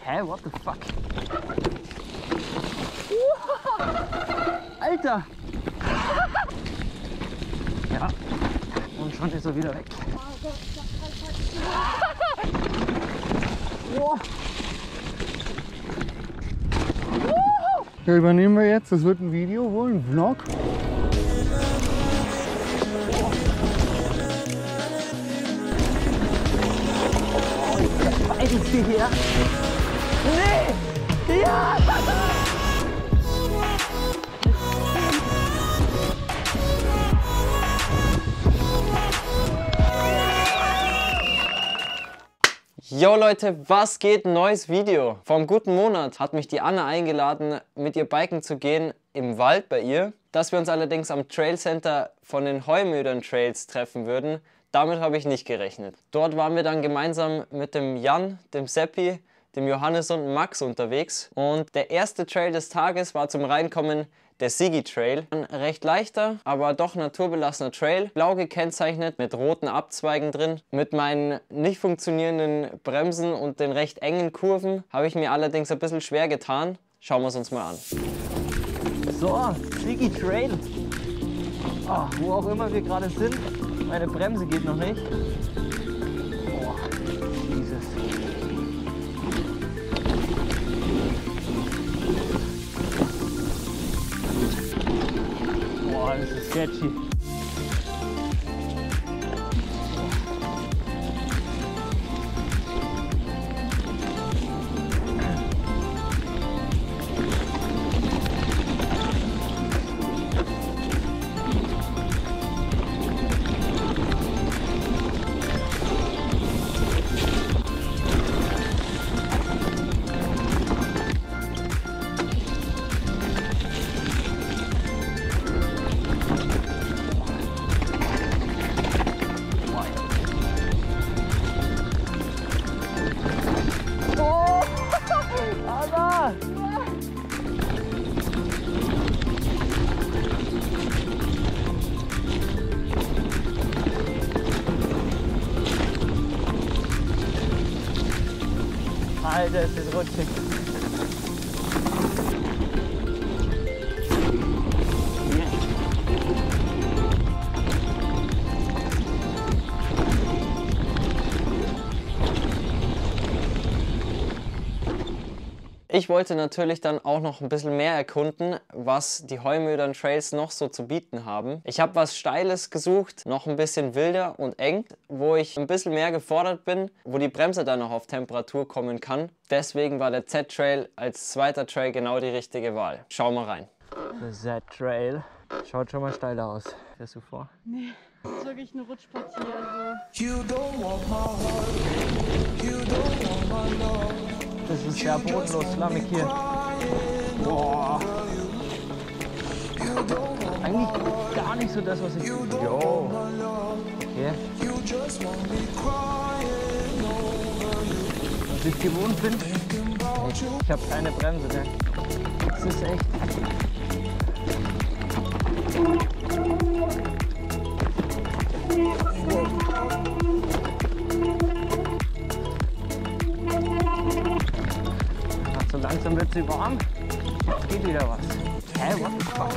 Hä, what the fuck? Alter! Ja, und schon ist er wieder weg. Ja, übernehmen wir jetzt. Das wird ein Video, wohl ein Vlog. Ist die hier? Nee! Ja! Yo Leute, was geht? Neues Video. Vor einem guten Monat hat mich die Anna eingeladen, mit ihr biken zu gehen im Wald bei ihr. Dass wir uns allerdings am Trail Center von den Heumödern Trails treffen würden, damit habe ich nicht gerechnet. Dort waren wir dann gemeinsam mit dem Jan, dem Seppi, dem Johannes und Max unterwegs. Und der erste Trail des Tages war zum Reinkommen der Sigi Trail. Ein recht leichter, aber doch naturbelassener Trail. Blau gekennzeichnet, mit roten Abzweigen drin. Mit meinen nicht funktionierenden Bremsen und den recht engen Kurven habe ich mir allerdings ein bisschen schwer getan. Schauen wir es uns mal an. So, Sigi Trail. Oh, wo auch immer wir gerade sind. Meine Bremse geht noch nicht. Oh, Jesus. Boah, das ist sketchy. Alter, es ist rutschig. Ich wollte natürlich dann auch noch ein bisschen mehr erkunden, was die Heumödern Trails noch so zu bieten haben. Ich habe was Steiles gesucht, noch ein bisschen wilder und eng, wo ich ein bisschen mehr gefordert bin, wo die Bremse dann noch auf Temperatur kommen kann. Deswegen war der Z-Trail als zweiter Trail genau die richtige Wahl. Schau mal rein. Der Z-Trail. Schaut schon mal steil aus. Fährst du vor? Nee, das ist wirklich eine Rutschpartie. Das ist sehr bodenlos, schlammig hier. Boah. Eigentlich gar nicht so das, was ich... Jo. Okay. Was ich gewohnt bin. Ich habe keine Bremse, ne? Das ist echt... So langsam wird sie warm. Jetzt geht wieder was. Hä, what the fuck?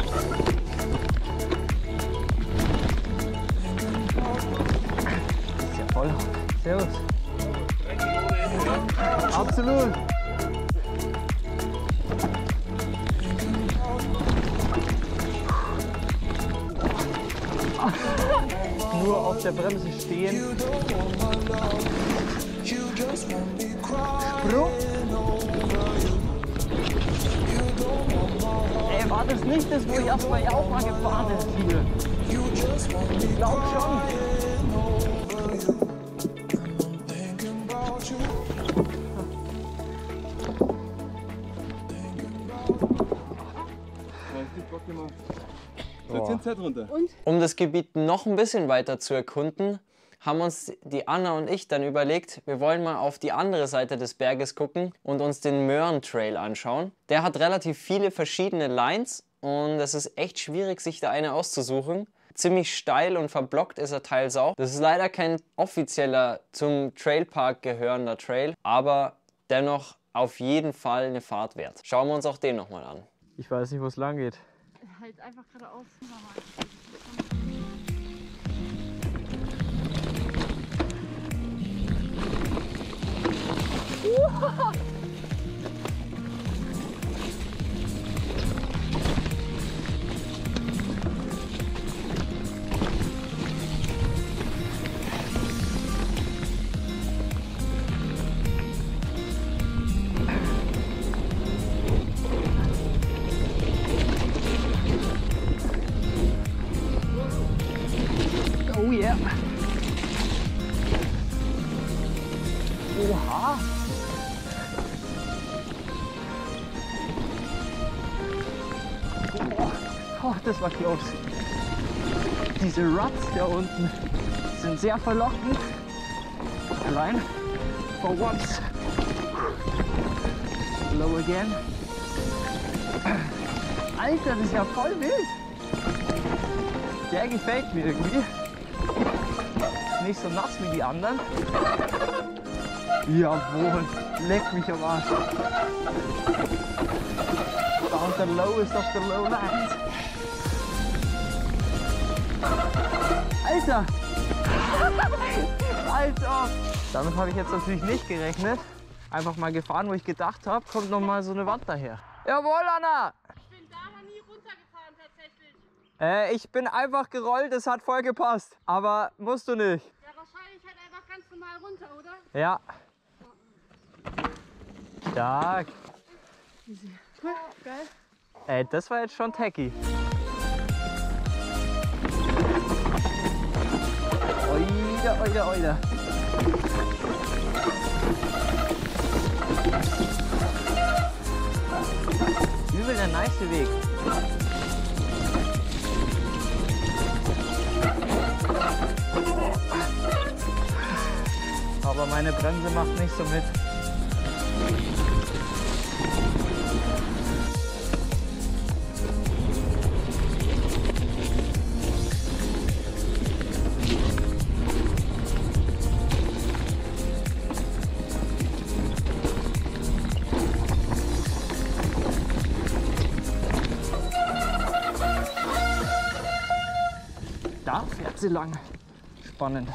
Das ist ja voll. Servus. Absolut. Nur auf der Bremse stehen. Sprung. Ey, war das nicht das, wo ich erst mal auch mal gefahren bin hier? Ich glaub schon. Um das Gebiet noch ein bisschen weiter zu erkunden, haben uns die Anna und ich dann überlegt, wir wollen mal auf die andere Seite des Berges gucken und uns den Möhren Trail anschauen. Der hat relativ viele verschiedene Lines und es ist echt schwierig, sich da eine auszusuchen. Ziemlich steil und verblockt ist er teils auch. Das ist leider kein offizieller zum Trailpark gehörender Trail, aber dennoch auf jeden Fall eine Fahrt wert. Schauen wir uns auch den nochmal an. Ich weiß nicht, wo es lang geht. Halt einfach geradeaus. Oh yeah. Oha. Oh, das war close. Diese Ruts da unten sind sehr verlockend. Allein. For once. Low again. Alter, das ist ja voll wild. Der gefällt mir irgendwie. Nicht so nass wie die anderen. Jawohl, leck mich am Arsch. Found the lowest of the lowlands. Alter! Alter! Damit habe ich jetzt natürlich nicht gerechnet. Einfach mal gefahren, wo ich gedacht habe, kommt noch mal so eine Wand daher. Jawohl, Anna! Ich bin da noch nie runtergefahren tatsächlich. Ich bin einfach gerollt, es hat voll gepasst. Aber musst du nicht. Ja, wahrscheinlich halt einfach ganz normal runter, oder? Ja. Stark. Cool, geil. Ey, das war jetzt schon tacky. Oida, oida, oida. Übel der nice Weg. Aber meine Bremse macht nicht so mit. Da fährt sie lang. Spannend.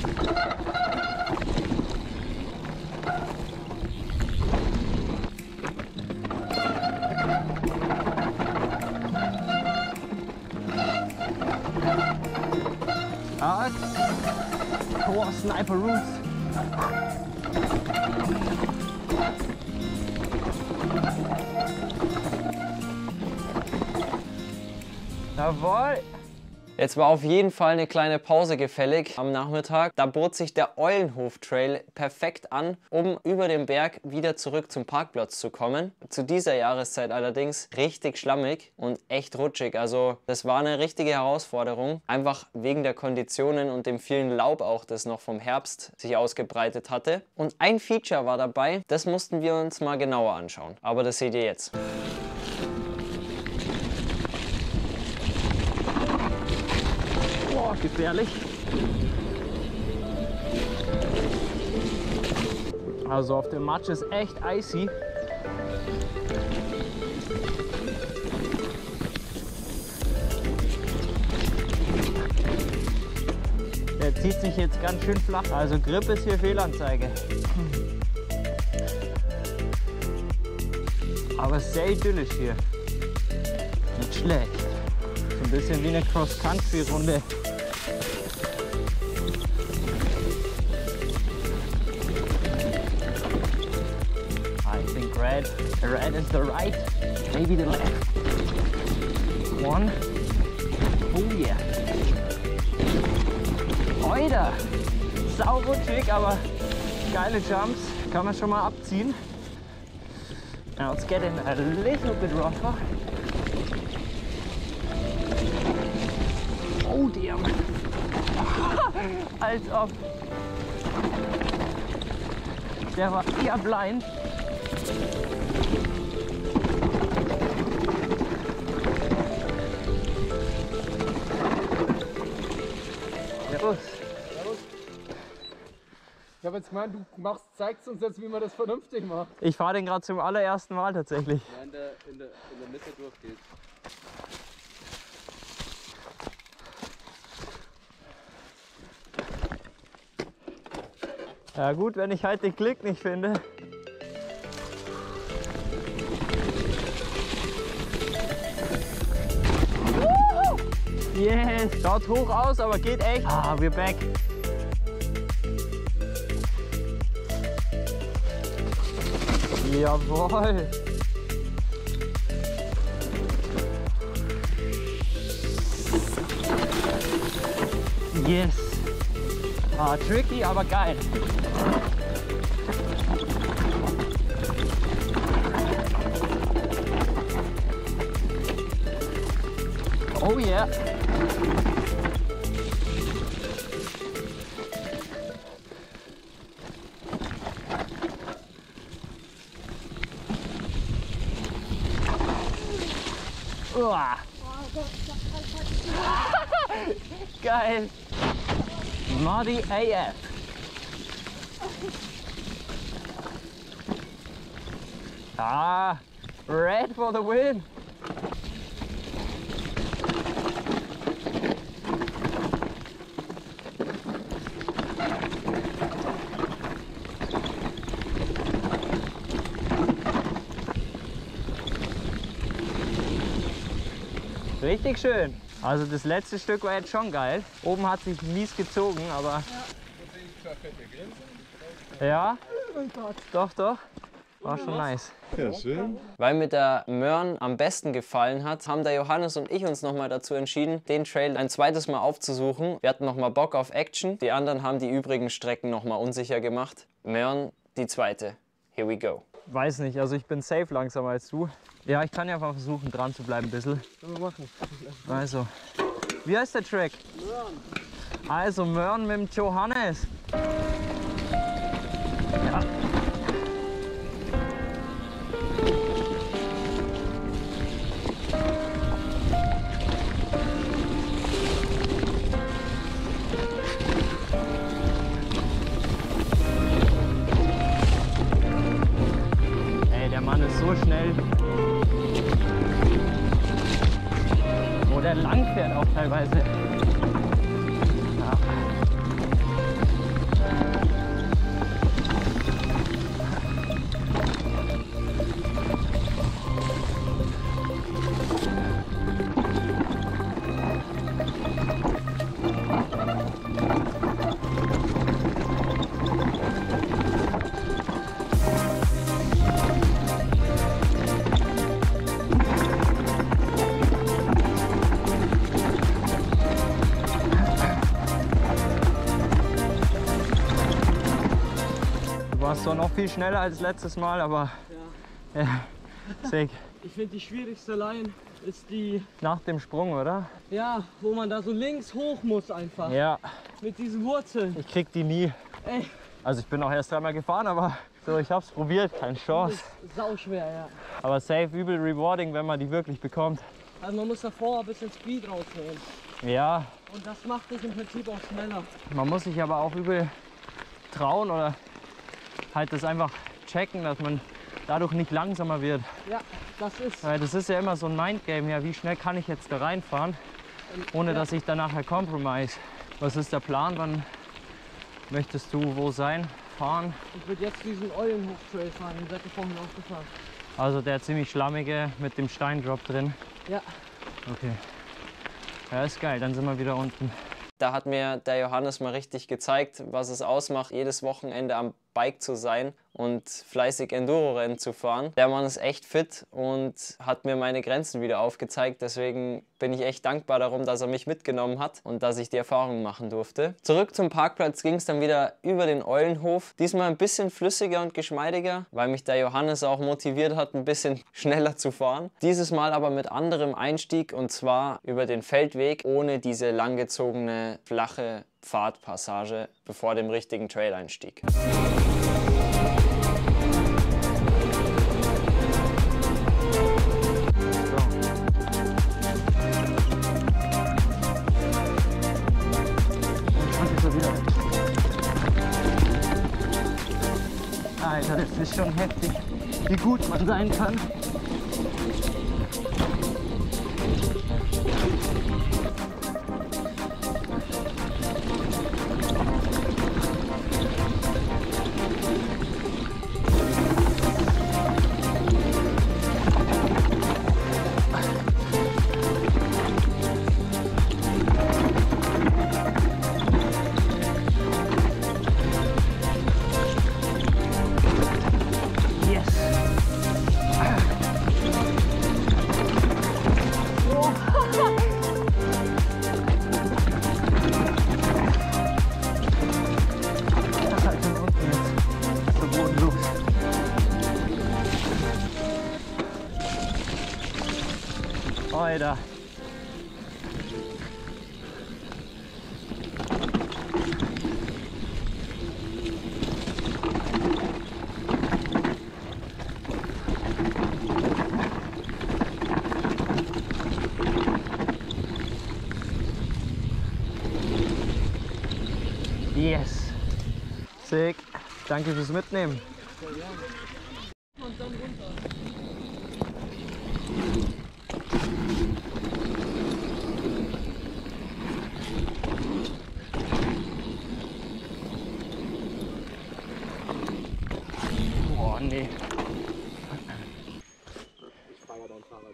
Ah, Core Sniper Roots. Jawohl. Jetzt war auf jeden Fall eine kleine Pause gefällig am Nachmittag. Da bot sich der Eulenhof Trail perfekt an, um über den Berg wieder zurück zum Parkplatz zu kommen. Zu dieser Jahreszeit allerdings richtig schlammig und echt rutschig. Also das war eine richtige Herausforderung. Einfach wegen der Konditionen und dem vielen Laub auch, das noch vom Herbst sich ausgebreitet hatte. Und ein Feature war dabei, das mussten wir uns mal genauer anschauen. Aber das seht ihr jetzt. Boah, gefährlich. Also auf dem Matsch ist echt icy. Der zieht sich jetzt ganz schön flach. Also Grip ist hier Fehlanzeige. Aber sehr idyllisch hier. Nicht schlecht. So ein bisschen wie eine Cross-Country-Runde. I think red. The red is the right. Maybe the left. One. Oh yeah. Oida. Sau rutschig, aber geile Jumps. Kann man schon mal abziehen. Now it's getting a little bit rougher. Oh damn. Als ob. Der war eher blind. Servus. Ich habe jetzt gemeint, du zeigst uns jetzt, wie man das vernünftig macht. Ich fahre den gerade zum allerersten Mal tatsächlich. Ja, in der Mitte durchgeht. Ja gut, wenn ich halt den Klick nicht finde. Yes, schaut hoch aus, aber geht echt. Ah, we're back. Jawohl. Yes. Ah, tricky, aber geil. Oh yeah. Uah. Geil. Muddy AF. Ah, red for the win. Richtig schön. Also das letzte Stück war jetzt schon geil. Oben hat sich mies gezogen, aber... Ja, doch, doch. War schon nice. Ja, schön. Weil mir der Mörn am besten gefallen hat, haben der Johannes und ich uns nochmal dazu entschieden, den Trail ein zweites Mal aufzusuchen. Wir hatten nochmal Bock auf Action. Die anderen haben die übrigen Strecken nochmal unsicher gemacht. Mörn, die zweite. Here we go. Weiß nicht, also ich bin safe langsamer als du. Ja, ich kann ja mal versuchen, dran zu bleiben ein bisschen. Können wir machen. Also, wie heißt der Track? Mörn. Also Mörn mit dem Johannes. Ja. Der Mann ist so schnell. Wo der lang fährt auch teilweise. Ja. Du warst zwar noch viel schneller als letztes Mal, aber ja. Sick. Ich finde die schwierigste Line ist die, Nach dem Sprung, oder? ja, wo man da so links hoch muss einfach. Ja, Mit diesen Wurzeln. ich krieg die nie. Ey, Also ich bin auch erst dreimal gefahren, aber so, ich hab's probiert, keine Chance. ist sauschwer, ja. Aber safe übel rewarding, wenn man die wirklich bekommt. Also man muss davor ein bisschen Speed rausnehmen. Ja, Und das macht dich im Prinzip auch schneller. man muss sich aber auch übel trauen oder halt das einfach checken, dass man dadurch nicht langsamer wird. Ja, das ist. Weil das ist ja immer so ein Mindgame, ja, wie schnell kann ich jetzt da reinfahren, ohne dass ich dann nachher compromise. Was ist der Plan, wann möchtest du wo sein, fahren? Ich würde jetzt diesen Eulenhof-Trail fahren, den seid ihr vorhin aufgefahren. Also der ziemlich schlammige mit dem Steindrop drin. Ja. Okay. Ja, ist geil, dann sind wir wieder unten. Da hat mir der Johannes mal richtig gezeigt, was es ausmacht, jedes Wochenende am Bike zu sein und fleißig Enduro-Rennen zu fahren. Der Mann ist echt fit und hat mir meine Grenzen wieder aufgezeigt. Deswegen bin ich echt dankbar darum, dass er mich mitgenommen hat und dass ich die Erfahrung machen durfte. Zurück zum Parkplatz ging es dann wieder über den Eulenhof. Diesmal ein bisschen flüssiger und geschmeidiger, weil mich der Johannes auch motiviert hat, ein bisschen schneller zu fahren. Dieses Mal aber mit anderem Einstieg und zwar über den Feldweg ohne diese langgezogene flache Pfadpassage bevor dem richtigen Trail-Einstieg. Alter, das ist schon heftig, wie gut man sein kann. Alter. Yes. Sick. Danke fürs Mitnehmen. Und dann runter. Boah, nee. Ich feiere dein Fahrrad.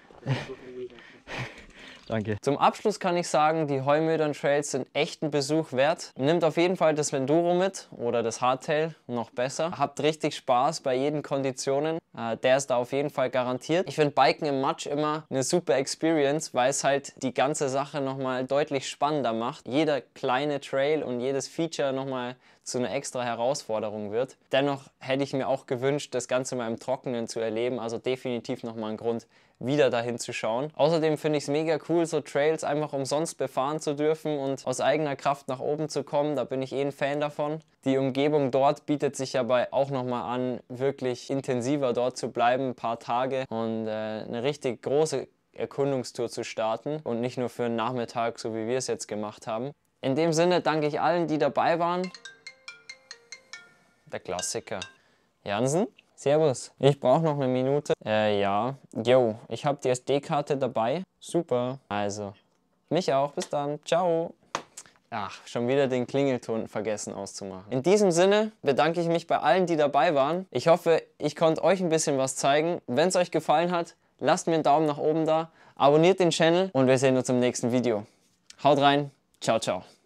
Danke. Zum Abschluss kann ich sagen, die Heumödern Trails sind echt einen Besuch wert. Nimmt auf jeden Fall das Venduro mit oder das Hardtail, noch besser. Habt richtig Spaß bei jeden Konditionen. Der ist da auf jeden Fall garantiert. Ich finde Biken im Matsch immer eine super Experience, weil es halt die ganze Sache nochmal deutlich spannender macht. Jeder kleine Trail und jedes Feature nochmal zu einer extra Herausforderung wird. Dennoch hätte ich mir auch gewünscht, das Ganze mal im Trockenen zu erleben. Also definitiv nochmal ein Grund, wieder dahin zu schauen. Außerdem finde ich es mega cool, so Trails einfach umsonst befahren zu dürfen und aus eigener Kraft nach oben zu kommen. Da bin ich eh ein Fan davon. Die Umgebung dort bietet sich aber auch nochmal an, wirklich intensiver dort zu bleiben, ein paar Tage und eine richtig große Erkundungstour zu starten und nicht nur für einen Nachmittag, so wie wir es jetzt gemacht haben. In dem Sinne danke ich allen, die dabei waren. Der Klassiker. Jansen? Servus. Ich brauche noch eine Minute. Ja. Jo, ich habe die SD-Karte dabei. Super. Also, mich auch. Bis dann. Ciao. Ach, schon wieder den Klingelton vergessen auszumachen. In diesem Sinne bedanke ich mich bei allen, die dabei waren. Ich hoffe, ich konnte euch ein bisschen was zeigen. Wenn es euch gefallen hat, lasst mir einen Daumen nach oben da, abonniert den Channel und wir sehen uns im nächsten Video. Haut rein. Ciao, ciao.